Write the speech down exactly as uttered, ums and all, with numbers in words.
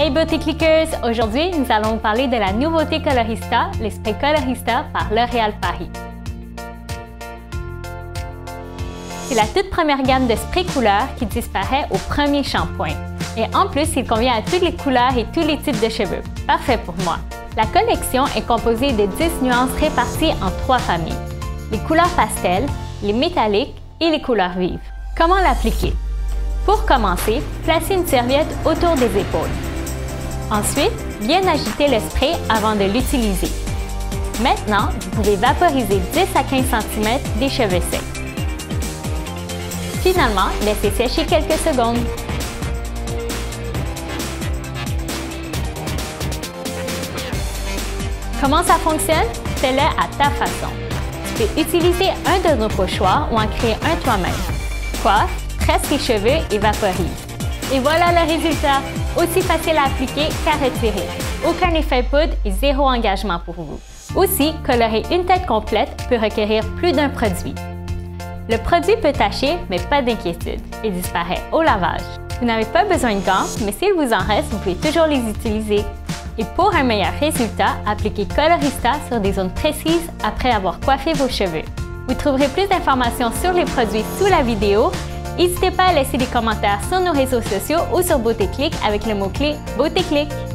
Hey Beauty Clickers! Aujourd'hui, nous allons vous parler de la nouveauté Colorista, le spray Colorista par L'Oréal Paris. C'est la toute première gamme de spray couleurs qui disparaît au premier shampoing. Et en plus, il convient à toutes les couleurs et tous les types de cheveux. Parfait pour moi! La collection est composée de dix nuances réparties en trois familles. Les couleurs pastel, les métalliques et les couleurs vives. Comment l'appliquer? Pour commencer, placez une serviette autour des épaules. Ensuite, bien agiter le spray avant de l'utiliser. Maintenant, vous pouvez vaporiser dix à quinze centimètres des cheveux secs. Finalement, laissez sécher quelques secondes. Comment ça fonctionne? Fais-le à ta façon. Tu peux utiliser un de nos pochoirs ou en créer un toi-même. Coiffe, tresse tes cheveux et vaporise. Et voilà le résultat! Aussi facile à appliquer qu'à retirer. Aucun effet poudre et zéro engagement pour vous. Aussi, colorer une tête complète peut requérir plus d'un produit. Le produit peut tacher, mais pas d'inquiétude. Il disparaît au lavage. Vous n'avez pas besoin de gants, mais s'il vous en reste, vous pouvez toujours les utiliser. Et pour un meilleur résultat, appliquez Colorista sur des zones précises après avoir coiffé vos cheveux. Vous trouverez plus d'informations sur les produits sous la vidéo. N'hésitez pas à laisser des commentaires sur nos réseaux sociaux ou sur BeautyClick avec le mot-clé BeautyClick.